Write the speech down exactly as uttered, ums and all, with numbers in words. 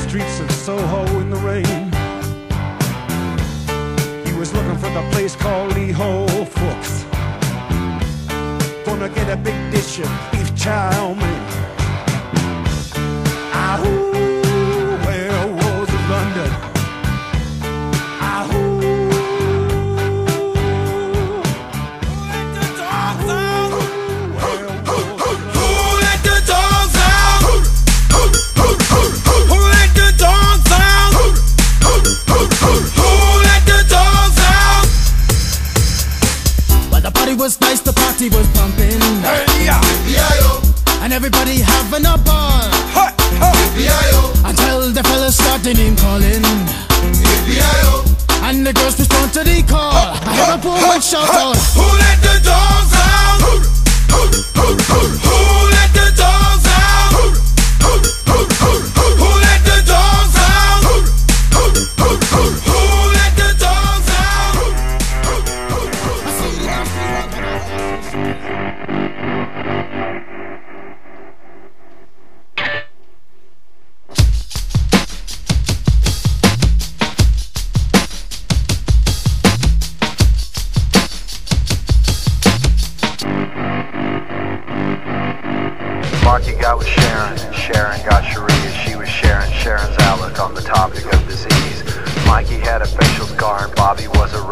streets of Soho in the rain. He was looking for the place called Lee Ho Fooks. Gonna get a big dish of beef chow mein. Ahoo, where was London? Ahoo. It was nice, the party was pumping. Hey, yeah. And everybody having a ball. Hey, hey. Until the fellas started name calling. And the girls respond to the call. I heard a poor one shout out, who let the dogs out? Who let the dogs out? Who let the dogs out? Who let the dogs out? Marky got with Sharon, and Sharon got Sharia. She was sharing Sharon's outlook on the topic of disease. Mikey had a facial scar and Bobby was a